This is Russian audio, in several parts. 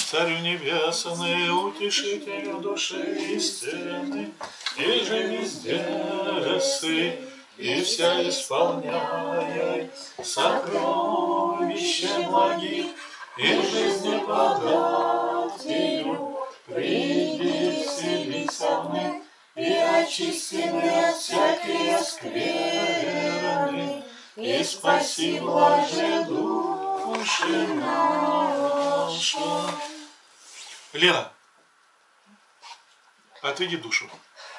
Царю небесный, утешителю души истины, и же везде сы, и вся исполняй сокровища благих, и жизни подателю, приди вселиться вны, и очисти от всякие скверны, и спаси блаже души наши. Лена, отведи душу.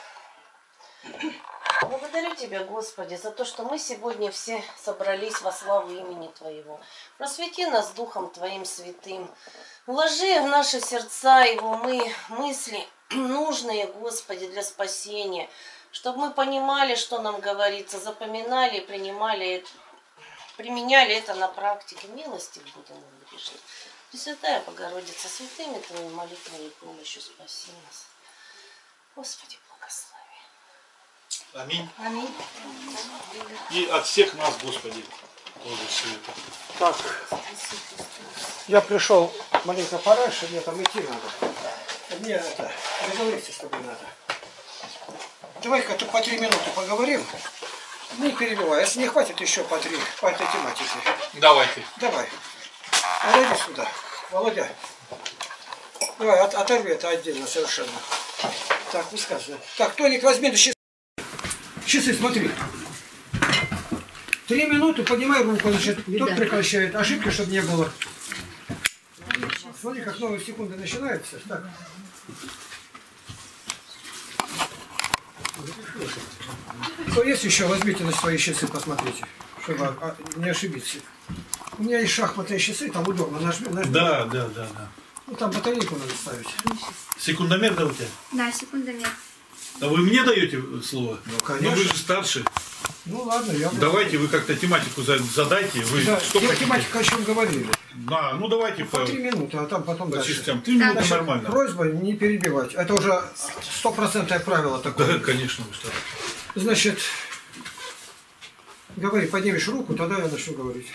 Благодарю Тебя, Господи, за то, что мы сегодня все собрались во славу имени Твоего. Просвети нас Духом Твоим святым. Вложи в наши сердца и в умы мысли, нужные, Господи, для спасения, чтобы мы понимали, что нам говорится, запоминали, применяли это на практике. Милости буду нам грешить. Пресвятая Богородица, святыми Твоими молитвами и помощью спаси нас. Господи, благослови. Аминь. Аминь. И от всех нас, Господи, тоже все это. Так, я пришел маленько пораньше, мне там идти надо. Мне это, договориться с тобой надо. Давай-ка по 3 минуты поговорим. Не перебивай, если не хватит еще по 3 по этой тематике. Давайте. Давай. Подойди сюда. Володя. Давай, оторви это отдельно совершенно. Так, высказывай. Так, Тоник, возьми часы. Часы, смотри. 3 минуты, поднимай руку, значит, тот прекращает. Ошибки, чтобы не было. Смотри, как новые секунды начинаются. Так. Кто есть еще, возьмите на свои часы, посмотрите, чтобы не ошибиться. У меня есть шахматные часы, там удобно. Нажми. Да. Ну там батарейку надо ставить. Секундомер, да, у тебя? Да, секундомер. А вы мне даете слово? Ну, конечно. Но вы же старше. Ну ладно, я... Давайте вы как-то тематику задайте. Вы да, что хотите? тематика, о чем говорили. Да, ну давайте по 3 минуты, а там потом по дальше. частям. 3 минуты Значит, нормально. Просьба не перебивать. Это уже 100% правило такое. Да, конечно, вы что. Значит, говори, поднимешь руку, тогда я начну говорить.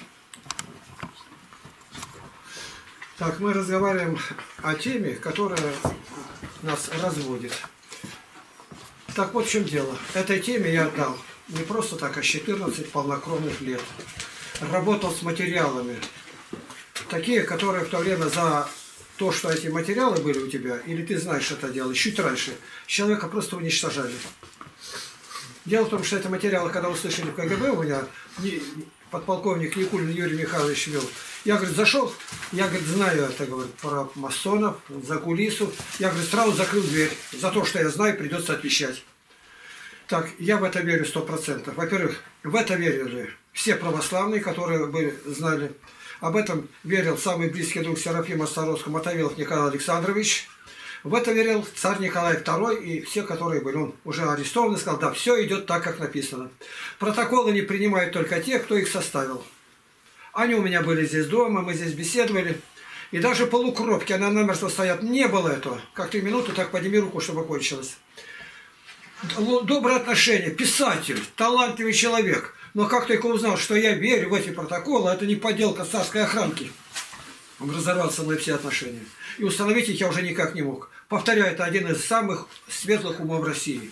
Так, мы разговариваем о теме, которая нас разводит. Так вот в чем дело. Этой теме я отдал не просто так, а 14 полнокровных лет. Работал с материалами. Такие, которые в то время за то, что эти материалы были у тебя, или ты знаешь это дело, чуть раньше, человека просто уничтожали. Дело в том, что это материалы, когда услышали в КГБ, у меня подполковник Никулин Юрий Михайлович вел. Я, говорит, зашел, я, говорит, знаю это, говорит, про масонов, за кулису. Я, говорит, сразу закрыл дверь. За то, что я знаю, придется отвечать. Так, я в это верю 100%. Во-первых, в это верили все православные, которые были, знали. Об этом верил самый близкий друг Серафима Старовского, Мотовилов Николай Александрович. В это верил царь Николай II и все, которые были. Он уже арестован и сказал, да, все идет так, как написано. Протоколы не принимают только те, кто их составил. Они у меня были здесь дома, мы здесь беседовали. И даже полукровки, она намертво стоят. Не было этого. Как 3 минуты, так подними руку, чтобы кончилось. Добрые отношения, писатель, талантливый человек. Но как только узнал, что я верю в эти протоколы, это не подделка царской охранки. Он разорвал со мной все отношения. И установить их я уже никак не мог. Повторяю, это один из самых светлых умов России.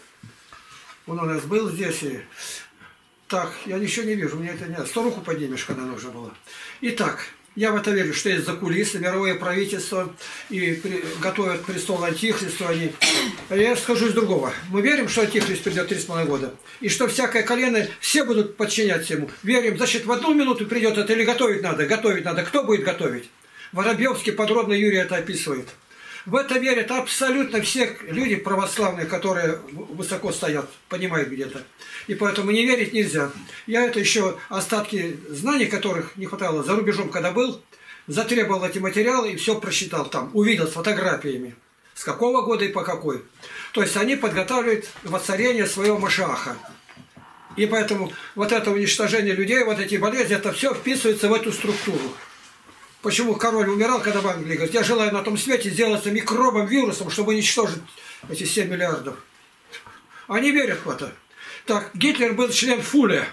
Он у нас был здесь. И... Так, я ничего не вижу, мне это не... 100 руку поднимешь, когда нужно было. Итак, я в это верю, что есть закулисы, мировое правительство, и готовят престол антихристу они. Я скажу из другого. Мы верим, что антихрист придет 3,5 года. И что всякое колено, все будут подчиняться ему. Верим, значит, в 1 минуту придет это или готовить надо. Готовить надо. Кто будет готовить? Воробьевский подробно Юрий это описывает. В это верят абсолютно все люди православные, которые высоко стоят, понимают где-то. И поэтому не верить нельзя. Я это еще остатки знаний, которых не хватало за рубежом, когда был, затребовал эти материалы и все просчитал там. Увидел с фотографиями, с какого года и по какой. То есть они подготавливают воцарение своего Машиаха. И поэтому вот это уничтожение людей, вот эти болезни, это все вписывается в эту структуру. Почему король умирал, когда в Англии говорит, я желаю на том свете сделаться микробом, вирусом, чтобы уничтожить эти 7 миллиардов. Они верят в это. Так, Гитлер был член Фуля.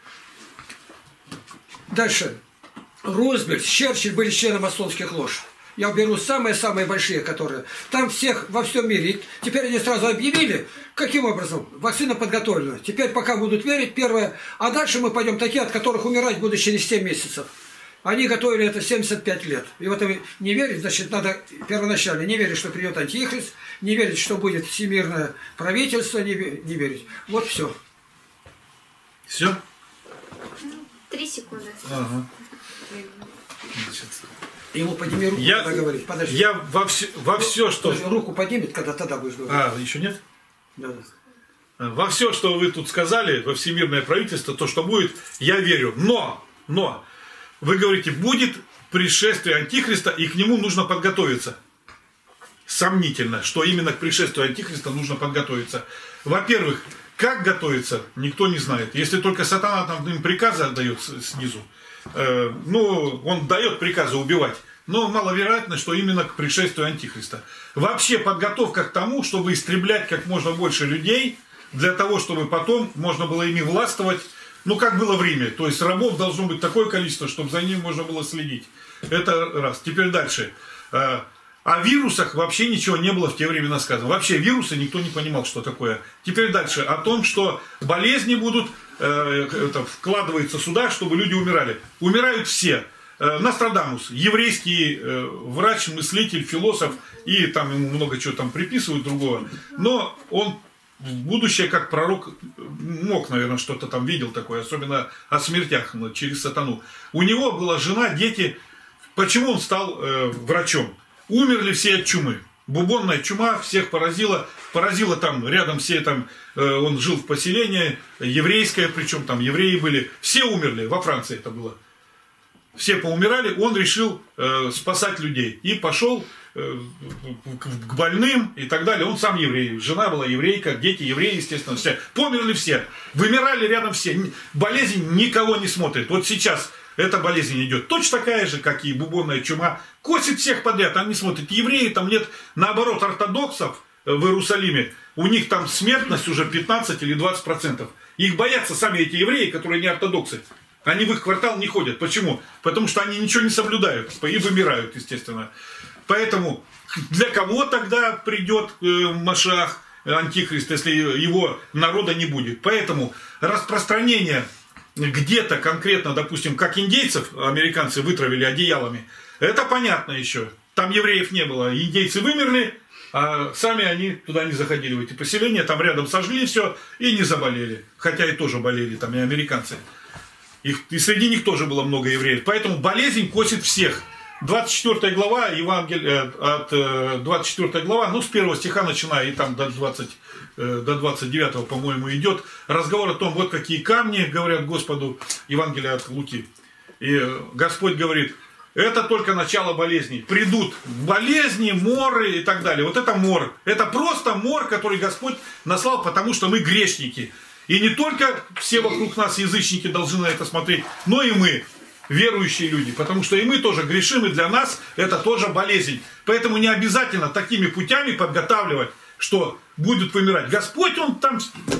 Дальше. Рузвельт, Черчилль были члены масонских лож. Я беру самые-самые большие, которые. Там всех во всем мире. И теперь они сразу объявили, каким образом. Вакцина подготовлена. Теперь пока будут верить, первое. А дальше мы пойдем такие, от которых умирать будут через 7 месяцев. Они готовили это 75 лет. И вот не верить, значит, надо первоначально не верить, что придет антихрист, не верить, что будет всемирное правительство, не верить. Вот все. Все? 3 секунды. Ага. Значит, Ему подними руку, когда говорить. Подожди. Я во все, что... Руку поднимет, когда тогда будешь говорить. А, еще нет? Да. Во все, что вы тут сказали, во всемирное правительство, то, что будет, я верю. Но, вы говорите, будет пришествие Антихриста, и к нему нужно подготовиться. Сомнительно, что именно к пришествию Антихриста нужно подготовиться. Во-первых, как готовиться, никто не знает. Если только сатана там им приказы отдает снизу, он дает приказы убивать. Но маловероятно, что именно к пришествию Антихриста. Вообще подготовка к тому, чтобы истреблять как можно больше людей, для того, чтобы потом можно было ими властвовать, как было в Риме. То есть рабов должно быть такое количество, чтобы за ним можно было следить. Это раз. Теперь дальше. О вирусах вообще ничего не было в те времена сказано. Вообще вирусы никто не понимал, что такое. Теперь дальше. О том, что болезни будут, вкладывается сюда, чтобы люди умирали. Умирают все. Нострадамус, еврейский врач, мыслитель, философ, и там ему много чего там приписывают другого. Но он в будущее, как пророк, мог, наверное, что-то там видел такое, особенно о смертях через сатану. У него была жена, дети. Почему он стал врачом? Умерли все от чумы. Бубонная чума всех поразила. Поразила там рядом все там, он жил в поселении, еврейское, причем там евреи были. Все умерли, во Франции это было. Все поумирали, он решил спасать людей. И пошел к больным и так далее. Он сам еврей, жена была еврейка, дети евреи, естественно, все. Померли все, вымирали рядом все. Болезнь никого не смотрит. Вот сейчас эта болезнь идет точно такая же, как и бубонная чума. Косит всех подряд, они смотрят. Евреи там нет, наоборот, ортодоксов в Иерусалиме. У них там смертность уже 15 или 20%. Их боятся сами эти евреи, которые не ортодоксы. Они в их квартал не ходят. Почему? Потому что они ничего не соблюдают и вымирают, естественно. Поэтому для кого тогда придет Машиах, Антихрист, если его народа не будет? Поэтому распространение где-то конкретно, допустим, как индейцев американцы вытравили одеялами, это понятно еще. Там евреев не было. Индейцы вымерли, а сами они туда не заходили, в эти поселения. Там рядом сожгли все и не заболели. Хотя и тоже болели там и американцы. И среди них тоже было много евреев. Поэтому болезнь косит всех. 24 глава, Евангелие, от 24 глава, с 1 стиха начиная, и там до 29, по-моему, идет разговор о том, вот какие камни, говорят Господу, Евангелие от Луки. И Господь говорит, это только начало болезней. Придут болезни, моры и так далее. Вот это мор. Это просто мор, который Господь наслал, потому что мы грешники. И не только все вокруг нас язычники должны на это смотреть, но и мы, верующие люди. Потому что и мы тоже грешим, и для нас это тоже болезнь. Поэтому не обязательно такими путями подготавливать, что будут вымирать. Господь, Он там...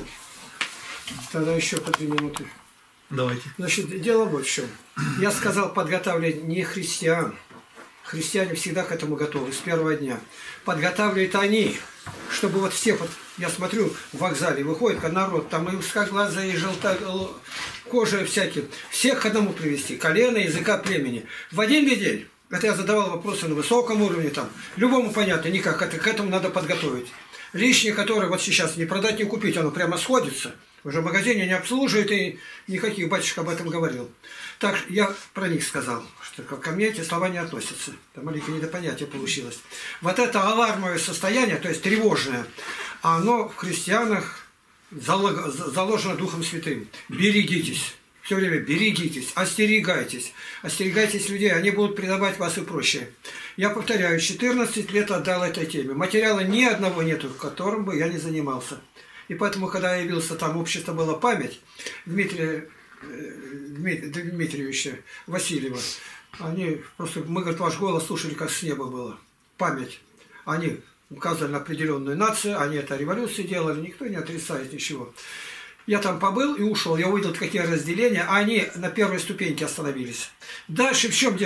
Тогда еще по 3 минуты. Давайте. Значит, дело вот в чем. Я сказал подготавливать не христиан. Христиане всегда к этому готовы, с первого дня. Подготавливают они, чтобы вот все, вот я смотрю, в вокзале выходит народ, там и узкоглазые, и желтокожие всякие, всех к одному привести, колено, языка, племени. В один день, это я задавал вопросы на высоком уровне, там, любому понятно, никак, это, к этому надо подготовить. Лишнее, которое вот сейчас не продать, не купить, оно прямо сходится. Уже в магазине не обслуживает, и никаких, батюшка об этом говорил. Так, я про них сказал, что ко мне эти слова не относятся. Там маленькое недопонятие получилось. Вот это алармовое состояние, то есть тревожное, оно в христианах заложено Духом Святым. Берегитесь. Все время берегитесь, остерегайтесь. Остерегайтесь людей, они будут предавать вас и прочее. Я повторяю, 14 лет отдал этой теме. Материала ни одного нету, которым бы я не занимался. И поэтому, когда явился там, общество было «Память» Дмитрия Дмитриевича Васильева, они просто, мы, говорит, ваш голос слушали, как с неба было. «Память». Они указывали на определенную нацию, они это революцию делали, никто не отрицает ничего. Я там побыл и ушел, я увидел, какие разделения, а они на первой ступеньке остановились. Дальше в чем дело?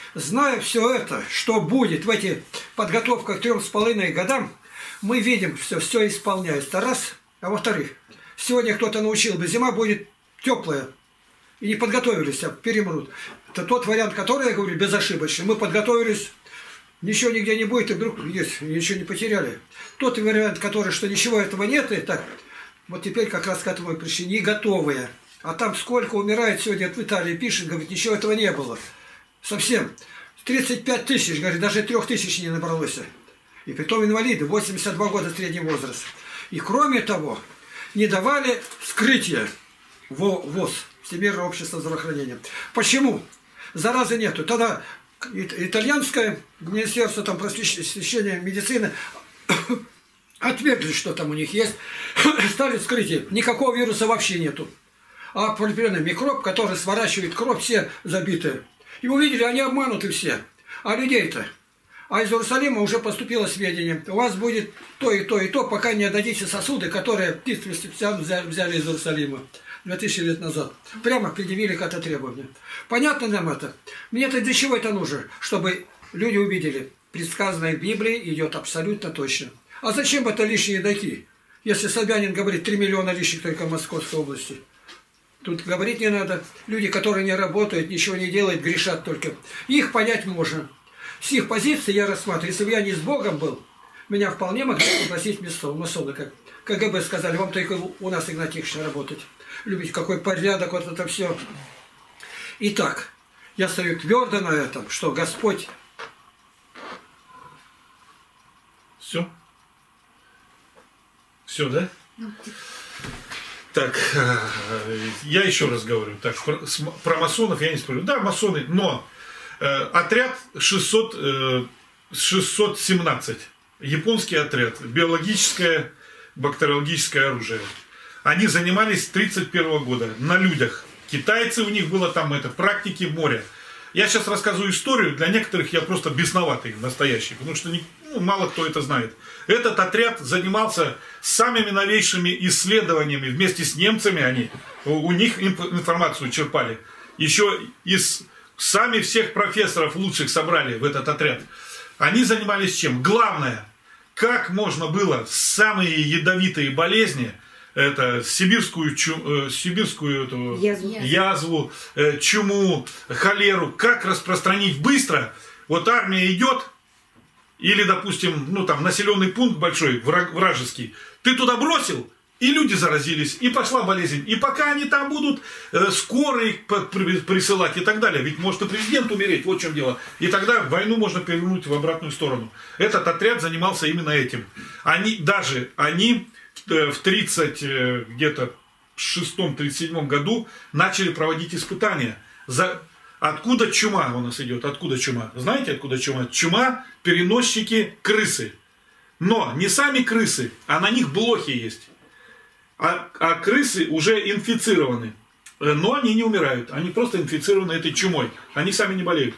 Зная все это, что будет в эти подготовках к 3,5 годам, мы видим, что все исполняется. Раз. А во-вторых, сегодня кто-то научил бы, зима будет теплая. И не подготовились, а перемрут. Это тот вариант, который я говорю, безошибочный. Мы подготовились, ничего нигде не будет, и вдруг есть, ничего не потеряли. Тот вариант, который, что ничего этого нет, и так, вот теперь как раз к этому и пришли, не готовые. А там сколько умирает сегодня, в Италии пишет, говорит, ничего этого не было. Совсем. 35 тысяч, говорит, даже 3 тысяч не набралось. И притом инвалиды, 82 года средний возраст. И кроме того, не давали вскрытия ВОЗ, Всемирное общество здравоохранения. Почему? Заразы нету. Тогда итальянское министерство там, просвещения медицины отвергли, что там у них есть, стали вскрытие. Никакого вируса вообще нету. А определенный микроб, который сворачивает кровь, все забитые. И увидели, они обмануты все. А людей-то? А из Иерусалима уже поступило сведения. У вас будет то и то и то, пока не отдадите сосуды, которые птицы взяли из Иерусалима 2000 лет назад. Прямо предъявили к это требование. Понятно нам это? Мне-то для чего это нужно? Чтобы люди увидели. Предсказанное в Библии идет абсолютно точно. А зачем это лишние дойти? Если Собянин говорит 3 миллиона лишних только в Московской области. Тут говорить не надо. Люди, которые не работают, ничего не делают, грешат только. Их понять можно. С их позиции я рассматриваю. Если бы я не с Богом был, меня вполне могли пригласить масоны, как КГБ сказали, вам только у нас, Игнатьевич, работать. Любите, какой порядок, вот это все. Итак, я стою твердо на этом, что Господь... Все? Все, да? Так, я еще раз говорю, так, про масонов я не спорю. Да, масоны, но отряд 617, японский отряд, биологическое, бактериологическое оружие. Они занимались с 1931 года на людях. Китайцы, у них было там практики моря. Я сейчас рассказываю историю, для некоторых я просто бесноватый, настоящий, потому что мало кто это знает. Этот отряд занимался самыми новейшими исследованиями, вместе с немцами они, у них информацию черпали. Еще сами всех профессоров лучших собрали в этот отряд. Они занимались чем? Главное, как можно было самые ядовитые болезни, это сибирскую язву, чуму, холеру, как распространить быстро. Вот армия идет, или, допустим, населенный пункт большой, вражеский, ты туда бросил, и люди заразились, и пошла болезнь. И пока они там будут скорые присылать и так далее, ведь может и президент умереть, вот в чем дело. И тогда войну можно перевернуть в обратную сторону. Этот отряд занимался именно этим. Они в 36-37 году начали проводить испытания. Откуда чума у нас идет? Откуда чума? Знаете, откуда чума? Чума – переносчики крысы. Но не сами крысы, а на них блохи есть. А крысы уже инфицированы. Но они не умирают. Они просто инфицированы этой чумой. Они сами не болеют.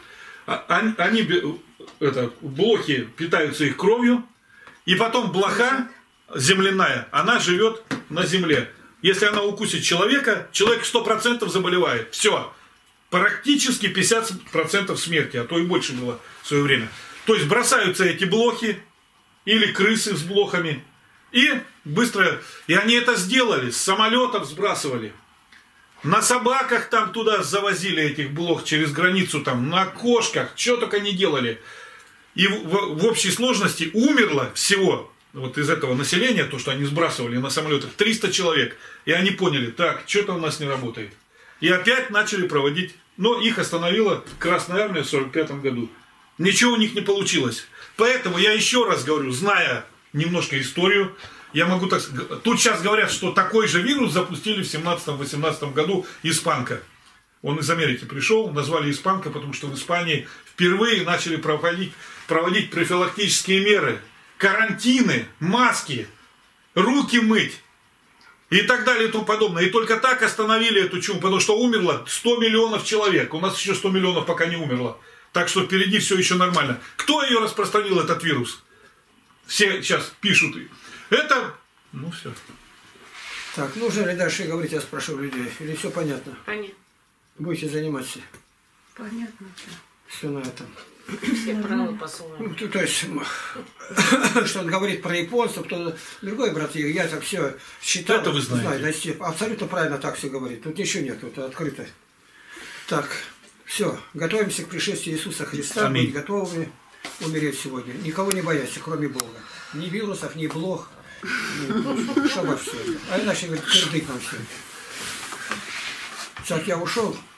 Блохи питаются их кровью. И потом блоха земляная, она живет на земле. Если она укусит человека, человек 100% заболевает. Все. Практически 50% смерти, а то и больше было в свое время. То есть бросаются эти блохи или крысы с блохами. И быстро... И они это сделали. С самолетов сбрасывали. На собаках там туда завозили этих блох через границу. Там, на кошках. Что только не делали. И в общей сложности умерло всего... Вот из этого населения, то, что они сбрасывали на самолетах, 300 человек. И они поняли, так, что-то у нас не работает. И опять начали проводить. Но их остановила Красная Армия в 1945 году. Ничего у них не получилось. Поэтому я еще раз говорю, зная немножко историю, я могу так сказать. Тут сейчас говорят, что такой же вирус запустили в 17-18 году испанка. Он из Америки пришел, назвали испанка, потому что в Испании впервые начали проводить профилактические меры. Карантины, маски, руки мыть и так далее и тому подобное. И только так остановили эту чуму, потому что умерло 100 миллионов человек. У нас еще 100 миллионов пока не умерло. Так что впереди все еще нормально. Кто ее распространил, этот вирус? Все сейчас пишут. Это, все. Так, нужно ли дальше говорить, я спрошу людей? Или все понятно? Понятно. Будете заниматься? Понятно. все на этом. Все правы по-своему. Ну, то есть, что он говорит про японцев, то другой брат, я это все считал. Это вы знаете. Знаю, да, абсолютно правильно так все говорит. Тут ничего нет, это открыто. Так, все, готовимся к пришествию Иисуса Христа. Аминь. Быть готовы умереть сегодня. Никого не боясь, кроме Бога. Ни вирусов, ни блох. Чтобы все. А иначе, говорит, кирдык нам все. Так, я ушел.